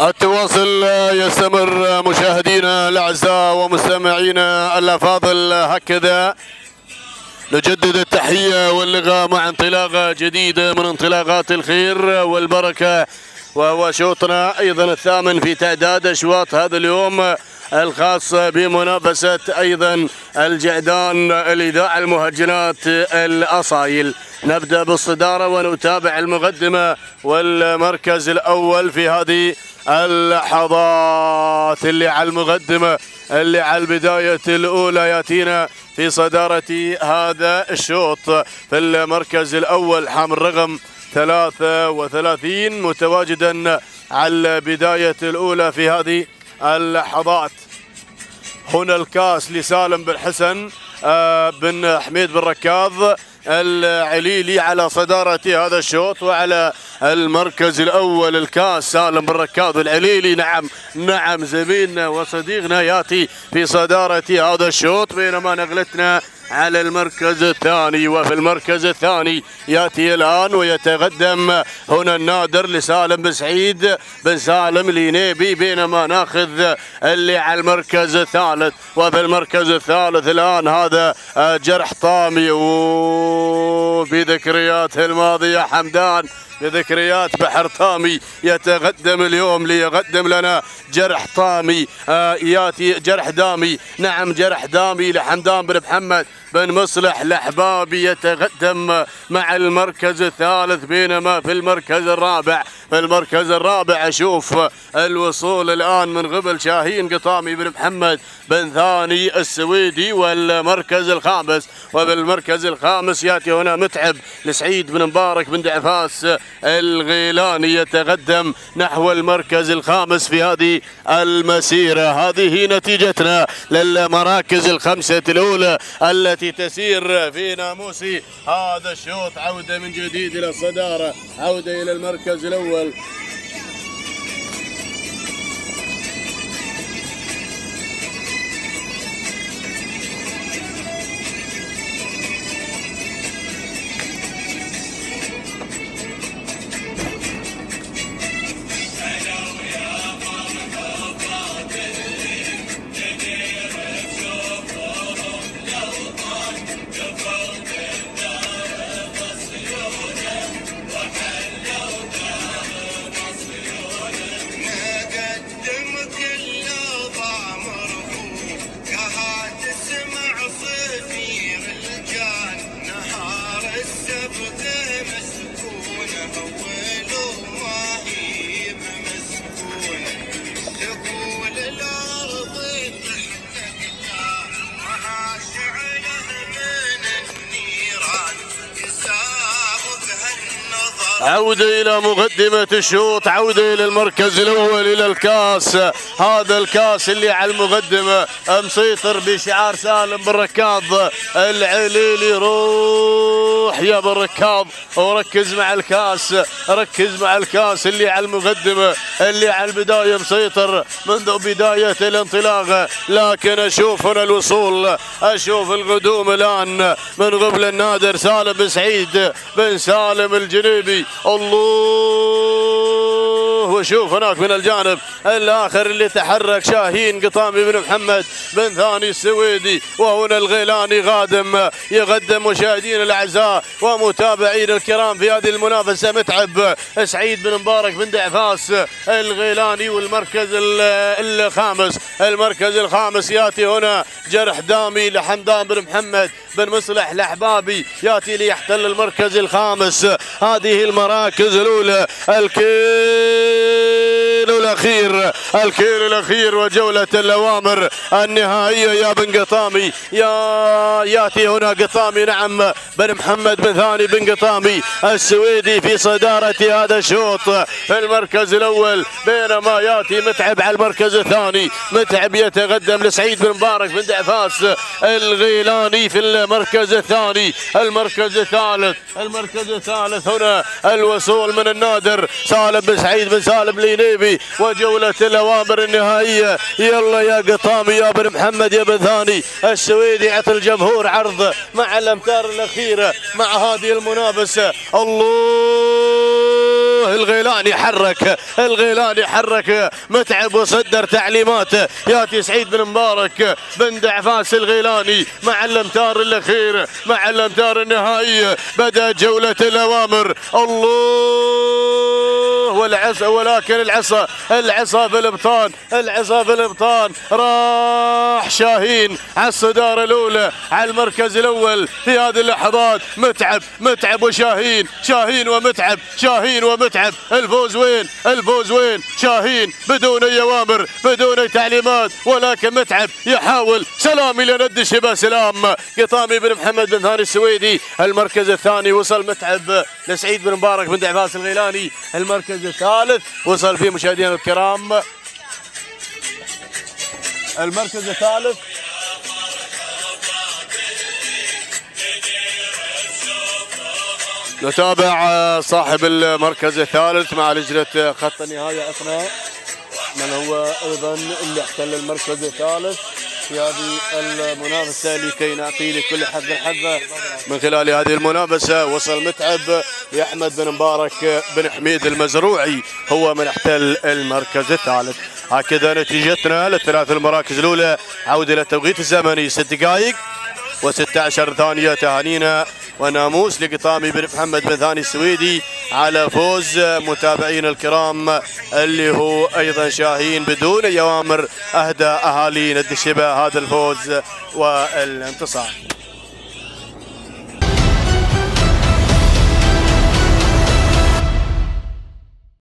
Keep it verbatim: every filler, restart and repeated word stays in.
التواصل يستمر مشاهدينا الاعزاء ومستمعينا الافاضل. هكذا نجدد التحيه واللقاء مع انطلاقه جديده من انطلاقات الخير والبركه، وهو شوطنا ايضا الثامن في تعداد اشواط هذا اليوم الخاص بمنافسه ايضا الجعدان الاذاعه المهجنات الاصايل. نبدا بالصداره ونتابع المقدمه والمركز الاول في هذه اللحظات. اللي على المقدمه اللي على البدايه الاولى ياتينا في صداره هذا الشوط في المركز الاول حامل رقم ثلاثة وثلاثين متواجدا على البدايه الاولى في هذه اللحظات. هنا الكاس لسالم بن حسن بن حميد بن ركاض العليلي على صدارة هذا الشوط، وعلى المركز الأول الكاس سالم بن ركاض العليلي. نعم نعم زميلنا وصديقنا ياتي في صدارة هذا الشوط، بينما نقلتنا على المركز الثاني. وفي المركز الثاني ياتي الآن ويتقدم هنا النادر لسالم بن سعيد بن سالم الينيبي، بينما ناخذ اللي على المركز الثالث. وفي المركز الثالث الآن هذا جرح طامي بذكريات الماضي يا حمدان، بذكريات بحر طامي يتقدم اليوم ليقدم لنا جرح طامي آه ياتي جرح دامي. نعم جرح دامي لحمدان بن محمد بن مصلح الأحبابي يتقدم مع المركز الثالث. بينما في المركز الرابع في المركز الرابع اشوف الوصول الان من قبل شاهين قطامي بن محمد بن ثاني السويدي. والمركز الخامس وبالمركز الخامس ياتي هنا متعب لسعيد بن مبارك بن دعفاس الغيلاني يتقدم نحو المركز الخامس في هذه المسيرة. هذه نتيجتنا للمراكز الخمسة الأولى التي تسير في ناموس هذا الشوط. عودة من جديد إلى الصدارة، عودة إلى المركز الأول. عودة إلى مقدمة الشوط، عودة إلى المركز الأول إلى الكاس. هذا الكاس اللي على المقدمة مسيطر بشعار سالم بن ركاض العليلي. روح يا بن ركاض وركز مع الكاس، ركز مع الكاس اللي على المقدمة اللي على البداية مسيطر منذ بداية الانطلاق. لكن أشوف هنا الوصول، أشوف القدوم الآن من قبل النادر سالم بن سعيد بن سالم الجنيبي. الله، وشوف هناك من الجانب الاخر اللي تحرك شاهين قطامي بن محمد بن ثاني السويدي. وهنا الغيلاني قادم يقدم مشاهدين الاعزاء ومتابعين الكرام في هذه المنافسه متعب سعيد بن مبارك بن دعفاس الغيلاني. والمركز الخامس المركز الخامس ياتي هنا جرح دامي لحمدان بن محمد بن مصلح الاحبابي ياتي ليحتل المركز الخامس. هذه المراكز الاولى، الكيلو الاخير الكيلو الاخير وجوله الاوامر النهائيه يا بن قطامي. يا ياتي هنا قطامي نعم بن محمد بن ثاني بن قطامي السويدي في صداره هذا الشوط في المركز الاول، بينما ياتي متعب على المركز الثاني. متعب يتقدم لسعيد بن مبارك بن دعفاس الغيلاني في المركز الثاني. المركز الثالث المركز الثالث هنا الوصول من النادر سالم بن سعيد بن سالم الينيبي وجولة الأوامر النهائية. يلا يا قطامي يا بن محمد يا بن ثاني السويدي، عطى الجمهور عرض مع الأمتار الأخيرة مع هذه المنافسة. الله اوه الغيلاني حرك، الغيلاني حرك متعب وصدر تعليماته. ياتي سعيد بن مبارك بن دعفاس الغيلاني مع الامتار الاخير، مع الامتار النهائيه. بدأت جوله الاوامر. الله والعصا، ولكن العصا العصا في الابطان، العصا في الابطان. راح شاهين على الصداره الاولى، على المركز الاول في هذه اللحظات. متعب متعب وشاهين، شاهين ومتعب، شاهين ومتعب. الفوز وين؟ الفوز وين؟ شاهين بدون اي اوامر، بدون اي تعليمات، ولكن متعب يحاول. سلام الى ند الشبا، سلام. قطامي بن محمد بن ثاني السويدي المركز الثاني. وصل متعب لسعيد بن مبارك بن دعفاس الغيلاني المركز الثالث. وصل فيه مشاهدينا الكرام المركز الثالث. نتابع صاحب المركز الثالث مع لجنة خط النهاية أثناء من هو أيضا اللي احتل المركز الثالث في هذه المنافسة، لكي نعطي لكل حد الحظ من خلال هذه المنافسة. وصل متعب لأحمد بن مبارك بن حميد المزروعي، هو من احتل المركز الثالث. هكذا نتيجتنا للثلاث المراكز الأولى. عودة إلى التوقيت الزمني ست دقائق وستة عشر ثانية. تهانينا وناموس لقطامي بن محمد بن ثاني السويدي على فوز متابعينا الكرام، اللي هو ايضا شاهين بدون اي اوامر. اهدى اهالي ند الشبا هذا الفوز والانتصار.